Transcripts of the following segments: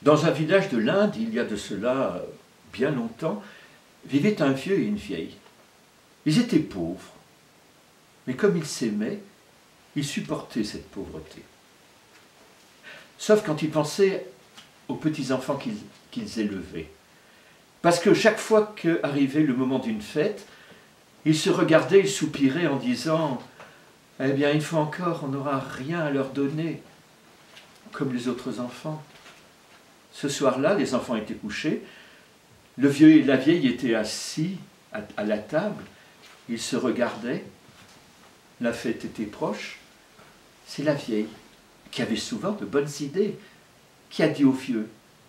Dans un village de l'Inde, il y a de cela bien longtemps, vivaient un vieux et une vieille. Ils étaient pauvres, mais comme ils s'aimaient, ils supportaient cette pauvreté. Sauf quand ils pensaient aux petits-enfants qu'ils élevaient. Parce que chaque fois qu'arrivait le moment d'une fête, ils se regardaient et soupiraient en disant « Eh bien, une fois encore, on n'aura rien à leur donner, comme les autres enfants. » Ce soir-là, les enfants étaient couchés, le vieux et la vieille étaient assis à la table, ils se regardaient, la fête était proche. C'est la vieille, qui avait souvent de bonnes idées, qui a dit au vieux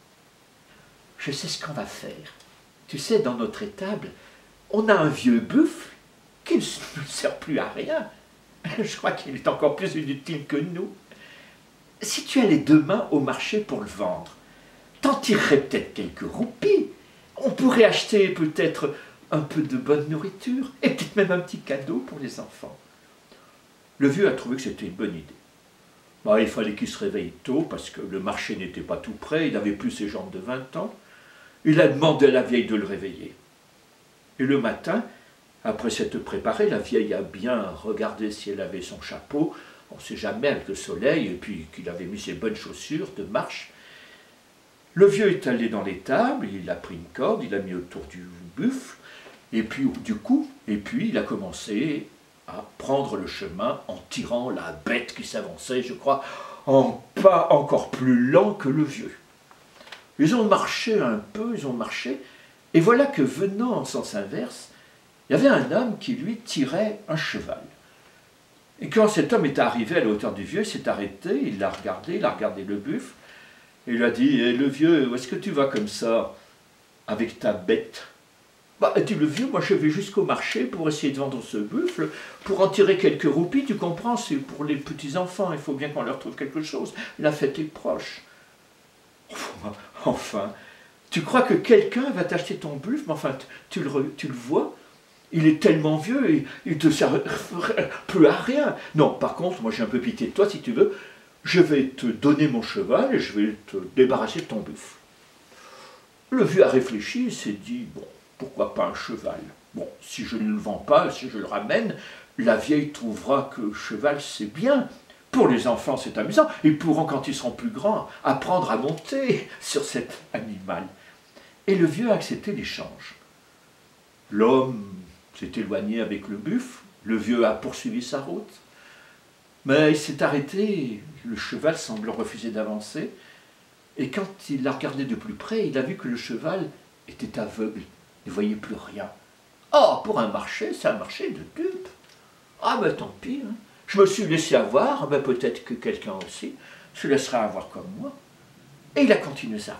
« Je sais ce qu'on va faire. Tu sais, dans notre étable, on a un vieux buffle qui ne sert plus à rien. Je crois qu'il est encore plus inutile que nous. Si tu allais demain au marché pour le vendre, t'en tirerais peut-être quelques roupies. On pourrait acheter peut-être un peu de bonne nourriture et peut-être même un petit cadeau pour les enfants. » Le vieux a trouvé que c'était une bonne idée. Bah, il fallait qu'il se réveille tôt parce que le marché n'était pas tout prêt, il n'avait plus ses jambes de 20 ans. Il a demandé à la vieille de le réveiller. Et le matin, après s'être préparée, la vieille a bien regardé si elle avait son chapeau, on ne sait jamais avec le soleil, et puis qu'il avait mis ses bonnes chaussures de marche. Le vieux est allé dans l'étable, il a pris une corde, il a mis autour du buffle, et puis du cou, et puis il a commencé à prendre le chemin en tirant la bête qui s'avançait, je crois, en pas encore plus lent que le vieux. Ils ont marché un peu, ils ont marché, et voilà que venant en sens inverse, il y avait un homme qui lui tirait un cheval. Et quand cet homme est arrivé à la hauteur du vieux, il s'est arrêté, il a regardé le buffle, et il a dit « Eh, le vieux, où est-ce que tu vas comme ça, avec ta bête ?» Bah, dit le vieux, moi je vais jusqu'au marché pour essayer de vendre ce buffle, pour en tirer quelques roupies, tu comprends, c'est pour les petits-enfants, il faut bien qu'on leur trouve quelque chose, la fête est proche. Enfin, tu crois que quelqu'un va t'acheter ton buffle, mais enfin, tu le vois, il est tellement vieux, il ne te sert plus à rien. Non, par contre, moi j'ai un peu pitié de toi, si tu veux, je vais te donner mon cheval et je vais te débarrasser de ton buffle. Le vieux a réfléchi, il s'est dit, bon, pourquoi pas un cheval? Bon, si je ne le vends pas, si je le ramène, la vieille trouvera que le cheval c'est bien. Pour les enfants c'est amusant, ils pourront quand ils seront plus grands apprendre à monter sur cet animal. Et le vieux a accepté l'échange. L'homme s'est éloigné avec le buffle, le vieux a poursuivi sa route, mais il s'est arrêté, le cheval semble refuser d'avancer, et quand il l'a regardé de plus près, il a vu que le cheval était aveugle, il ne voyait plus rien. Oh, pour un marché, c'est un marché de dupes. Ah ben tant pis, hein. Je me suis laissé avoir, ben peut-être que quelqu'un aussi se laissera avoir comme moi. Et il a continué sa route.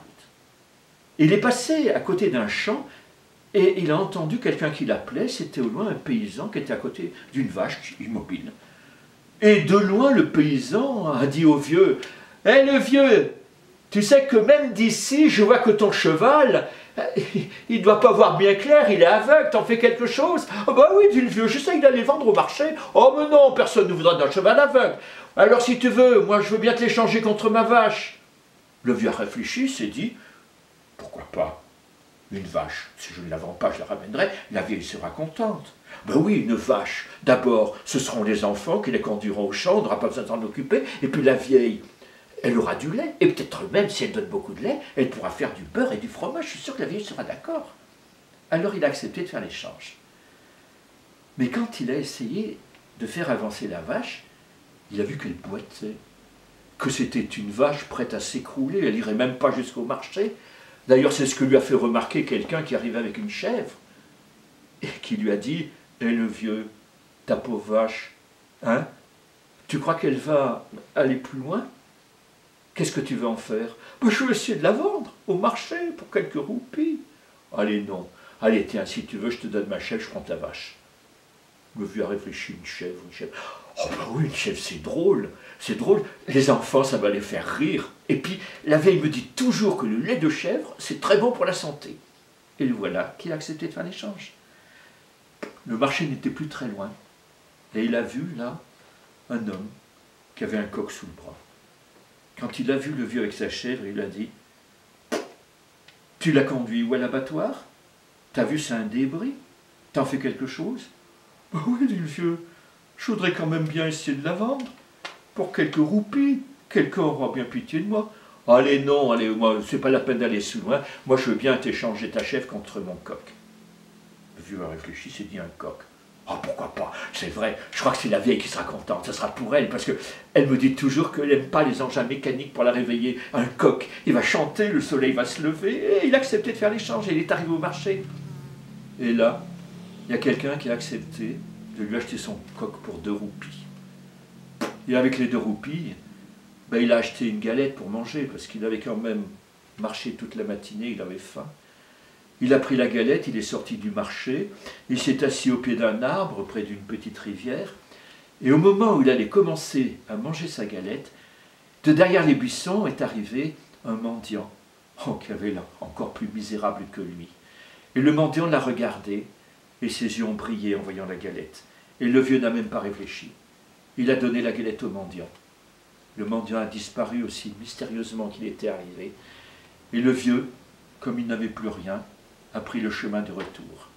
Il est passé à côté d'un champ et il a entendu quelqu'un qui l'appelait, c'était au loin un paysan qui était à côté d'une vache immobile. Et de loin, le paysan a dit au vieux, « Hé le vieux, tu sais que même d'ici, je vois que ton cheval, il ne doit pas voir bien clair, il est aveugle, t'en fais quelque chose ?»« Oh bah oui, dit le vieux, j'essaye d'aller vendre au marché. »« Oh mais non, personne ne voudra d'un cheval aveugle. Alors si tu veux, moi je veux bien te l'échanger contre ma vache. » Le vieux a réfléchi, s'est dit, « Pourquoi pas une vache? Si je ne la vends pas, je la ramènerai, la vieille sera contente. » Ben oui, une vache. D'abord, ce seront les enfants qui les conduiront au champ, on n'aura pas besoin de s'en occuper. Et puis la vieille, elle aura du lait. Et peut-être même, si elle donne beaucoup de lait, elle pourra faire du beurre et du fromage. Je suis sûr que la vieille sera d'accord. Alors il a accepté de faire l'échange. Mais quand il a essayé de faire avancer la vache, il a vu qu'elle boitait, que c'était une vache prête à s'écrouler. Elle n'irait même pas jusqu'au marché. D'ailleurs, c'est ce que lui a fait remarquer quelqu'un qui arrivait avec une chèvre et qui lui a dit « Eh le vieux, ta pauvre vache, hein, tu crois qu'elle va aller plus loin? Qu'est-ce que tu veux en faire? »« Ben, je vais essayer de la vendre au marché pour quelques roupies. »« Allez, non. Allez, tiens, si tu veux, je te donne ma chèvre, je prends ta vache. » Le vieux a réfléchi, une chèvre. Oh ben oui, une chèvre, c'est drôle. Les enfants, ça va les faire rire. Et puis, la vieille me dit toujours que le lait de chèvre, c'est très bon pour la santé. Et voilà qu'il a accepté de faire l'échange. Le marché n'était plus très loin. Et il a vu, là, un homme qui avait un coq sous le bras. Quand il a vu le vieux avec sa chèvre, il a dit Tu l'as conduit où à l'abattoir? T'as vu, c'est un débris? T'en fais quelque chose? Bah oui, dit le vieux, je voudrais quand même bien essayer de la vendre. Pour quelques roupies, quelqu'un aura bien pitié de moi. Allez, non, allez, moi, c'est pas la peine d'aller si loin. Moi, je veux bien t'échanger ta chèvre contre mon coq. Le vieux a réfléchi, s'est dit un coq. Ah, pourquoi pas? C'est vrai, je crois que c'est la vieille qui sera contente. Ce sera pour elle, parce que elle me dit toujours qu'elle n'aime pas les engins mécaniques pour la réveiller. Un coq, il va chanter, le soleil va se lever, et il a accepté de faire l'échange, et il est arrivé au marché. Et là, il y a quelqu'un qui a accepté de lui acheter son coq pour 2 roupies. Et avec les 2 roupies, ben, il a acheté une galette pour manger, parce qu'il avait quand même marché toute la matinée, il avait faim. Il a pris la galette, il est sorti du marché, il s'est assis au pied d'un arbre près d'une petite rivière, et au moment où il allait commencer à manger sa galette, de derrière les buissons est arrivé un mendiant, qui avait l'air encore plus misérable que lui. Et le mendiant l'a regardé, et ses yeux ont brillé en voyant la galette. Et le vieux n'a même pas réfléchi. Il a donné la galette au mendiant. Le mendiant a disparu aussi mystérieusement qu'il était arrivé, et le vieux, comme il n'avait plus rien, a pris le chemin de retour.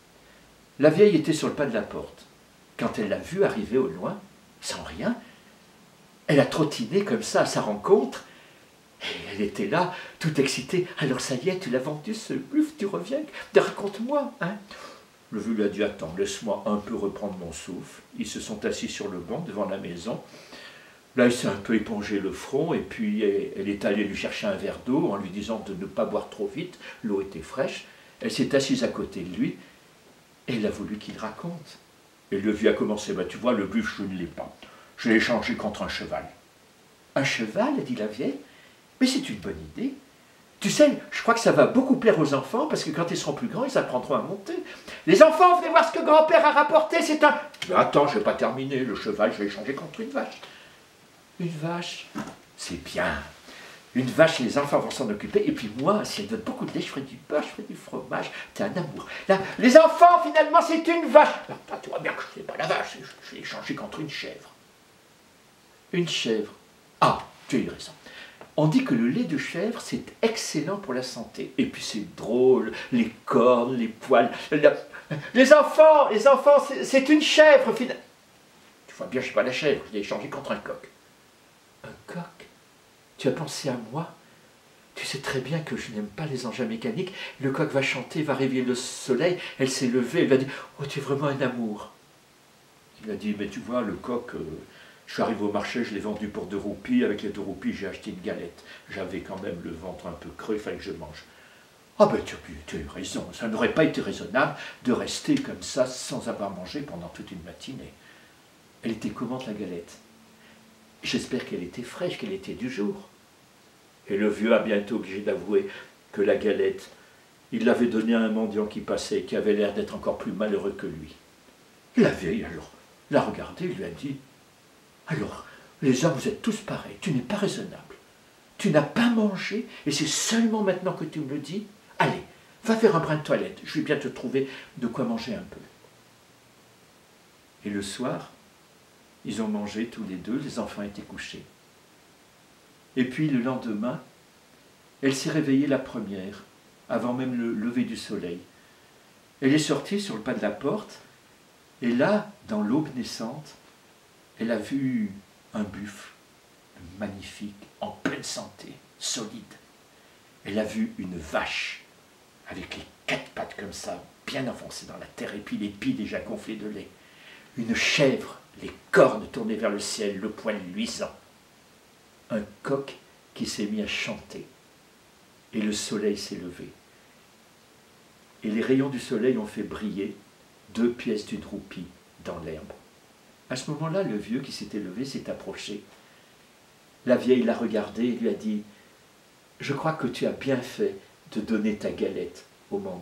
La vieille était sur le pas de la porte. Quand elle l'a vu arriver au loin, sans rien, elle a trottiné comme ça à sa rencontre, et elle était là, toute excitée. « Alors ça y est, tu l'as vendu ce buffle, tu reviens, raconte-moi, hein ?» Le vieux lui a dit « Attends, laisse-moi un peu reprendre mon souffle. » Ils se sont assis sur le banc devant la maison. Là, il s'est un peu épongé le front, et puis elle est allée lui chercher un verre d'eau en lui disant de ne pas boire trop vite, l'eau était fraîche. Elle s'est assise à côté de lui, et elle a voulu qu'il raconte. Et le vieux a commencé, « Tu vois, le buffle, je ne l'ai pas. Je l'ai échangé contre un cheval. » « Un cheval ?» dit la vieille. « Mais c'est une bonne idée. Tu sais, je crois que ça va beaucoup plaire aux enfants, parce que quand ils seront plus grands, ils apprendront à monter. Les enfants, venez voir ce que grand-père a rapporté, c'est un... » « Mais attends, je n'ai pas terminé. Le cheval, je l'ai échangé contre une vache. » « Une vache, c'est bien. Une vache, les enfants vont s'en occuper, et puis moi, si elle donne beaucoup de lait, je ferai du beurre, je ferai du fromage. T'es un amour. Là, les enfants, finalement, c'est une vache. Ah, tu vois bien que je ne sais pas la vache, je l'ai échangé contre une chèvre. » Une chèvre. Ah, tu as eu raison. On dit que le lait de chèvre, c'est excellent pour la santé. Et puis c'est drôle, les cornes, les poils. Les enfants, c'est une chèvre, finalement. Tu vois bien, je ne suis pas la chèvre, je l'ai échangé contre un coq. Un coq? Tu as pensé à moi? Tu sais très bien que je n'aime pas les engins mécaniques. Le coq va chanter, va réveiller le soleil. Elle s'est levée, elle va dire « Oh, tu es vraiment un amour. » Il a dit « Mais tu vois, le coq, je suis arrivé au marché, je l'ai vendu pour 2 roupies. Avec les 2 roupies, j'ai acheté une galette. J'avais quand même le ventre un peu creux, il fallait que je mange. » Ah ben tu as eu raison, ça n'aurait pas été raisonnable de rester comme ça sans avoir mangé pendant toute une matinée. Elle était comment la galette? J'espère qu'elle était fraîche, qu'elle était du jour. Et le vieux a bientôt obligé d'avouer que la galette, il l'avait donnée à un mendiant qui passait et qui avait l'air d'être encore plus malheureux que lui. La vieille, alors, l'a regardé et lui a dit « Alors, les hommes, vous êtes tous pareils, tu n'es pas raisonnable. Tu n'as pas mangé et c'est seulement maintenant que tu me le dis. Allez, va faire un brin de toilette, je vais bien te trouver de quoi manger un peu. » Et le soir, ils ont mangé tous les deux, les enfants étaient couchés. Et puis le lendemain, elle s'est réveillée la première, avant même le lever du soleil. Elle est sortie sur le pas de la porte, et là, dans l'aube naissante, elle a vu un buffle magnifique, en pleine santé, solide. Elle a vu une vache, avec les 4 pattes comme ça, bien enfoncées dans la terre, et puis les pieds déjà gonflés de lait. Une chèvre, les cornes tournées vers le ciel, le poil luisant. Un coq qui s'est mis à chanter. Et le soleil s'est levé. Et les rayons du soleil ont fait briller 2 pièces d'une roupie dans l'herbe. À ce moment-là, le vieux qui s'était levé s'est approché. La vieille l'a regardé et lui a dit « Je crois que tu as bien fait de donner ta galette au mendiant. »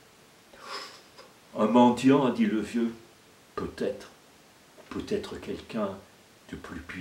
« Un mendiant, a dit le vieux, peut-être quelqu'un de plus puissant. »